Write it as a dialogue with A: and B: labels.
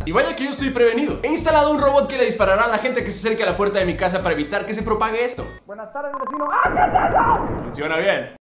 A: Y vaya que yo estoy prevenido. He instalado un robot que le disparará a la gente que se acerque a la puerta de mi casa para evitar que se propague esto.
B: Buenas tardes, vecino. ¡Ah, qué es eso!
A: Funciona bien.